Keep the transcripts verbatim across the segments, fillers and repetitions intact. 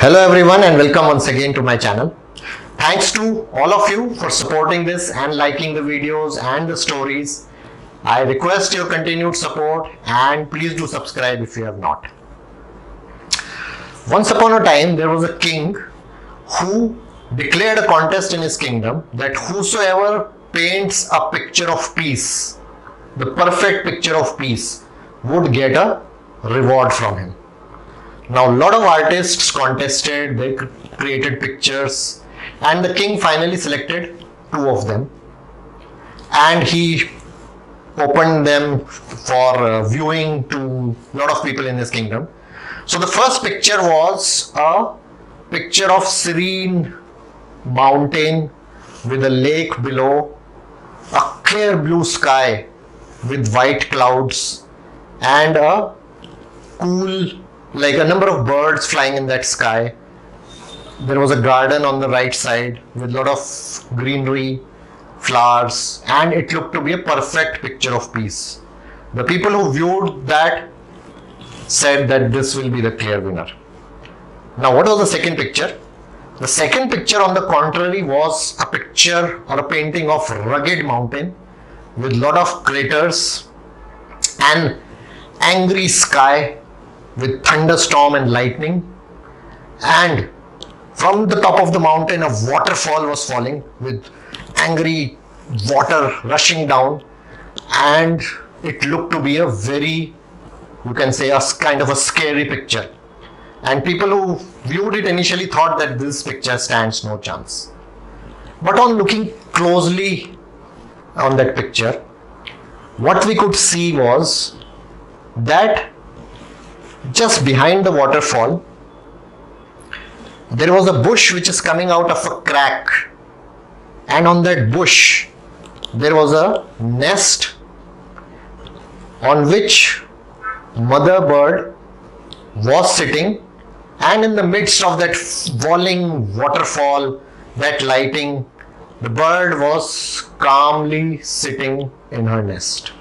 Hello everyone and welcome once again to my channel. Thanks to all of you for supporting this and liking the videos and the stories. I request your continued support and please do subscribe if you have not. Once upon a time there was a king who declared a contest in his kingdom that whosoever paints a picture of peace, the perfect picture of peace, would get a reward from him. Now a lot of artists contested, they created pictures and the king finally selected two of them and he opened them for uh, viewing to a lot of people in his kingdom. So the first picture was a picture of serene mountain with a lake below, a clear blue sky with white clouds and a cool, like a number of birds flying in that sky. There was a garden on the right side with a lot of greenery, flowers, and it looked to be a perfect picture of peace. The people who viewed that said that this will be the clear winner. Now what was the second picture? The second picture on the contrary was a picture or a painting of rugged mountain with a lot of craters and angry sky with thunderstorm and lightning, and from the top of the mountain a waterfall was falling with angry water rushing down, and it looked to be a very, you can say, a kind of a scary picture, and people who viewed it initially thought that this picture stands no chance. But on looking closely on that picture, what we could see was that just behind the waterfall there was a bush which is coming out of a crack, and on that bush there was a nest on which mother bird was sitting, and in the midst of that falling waterfall, that lighting, the bird was calmly sitting in her nest.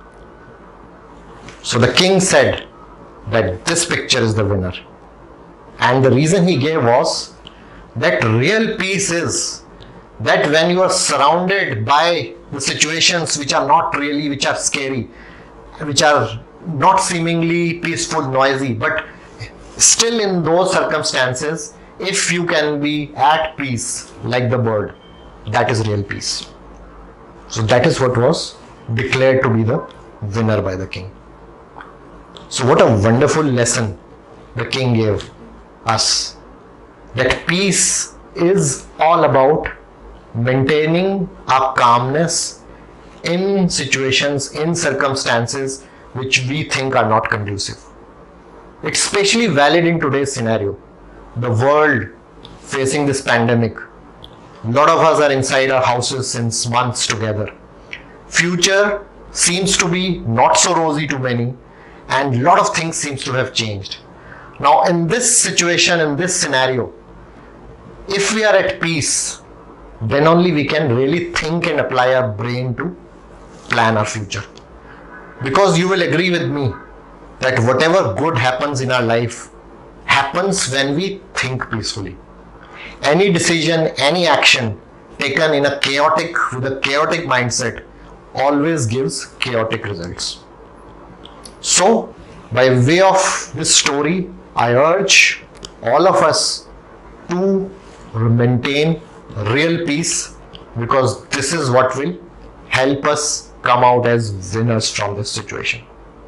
So the king said that this picture is the winner, and the reason he gave was that real peace is that when you are surrounded by the situations which are not really, which are scary, which are not seemingly peaceful, noisy, but still in those circumstances, if you can be at peace like the bird, that is real peace. So that is what was declared to be the winner by the king. So what a wonderful lesson the king gave us, that peace is all about maintaining our calmness in situations, in circumstances which we think are not conducive. It's especially valid in today's scenario, the world facing this pandemic. A lot of us are inside our houses since months together. Future seems to be not so rosy to many, and a lot of things seems to have changed. Now in this situation, in this scenario, if we are at peace, then only we can really think and apply our brain to plan our future. Because you will agree with me that whatever good happens in our life happens when we think peacefully. Any decision, any action taken in a chaotic, with a chaotic mindset always gives chaotic results. So, by way of this story, I urge all of us to maintain real peace, because this is what will help us come out as winners from this situation.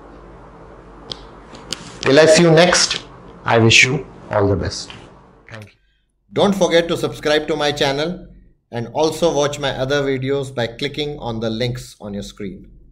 Till I see you next, I wish you all the best. Thank you. Don't forget to subscribe to my channel and also watch my other videos by clicking on the links on your screen.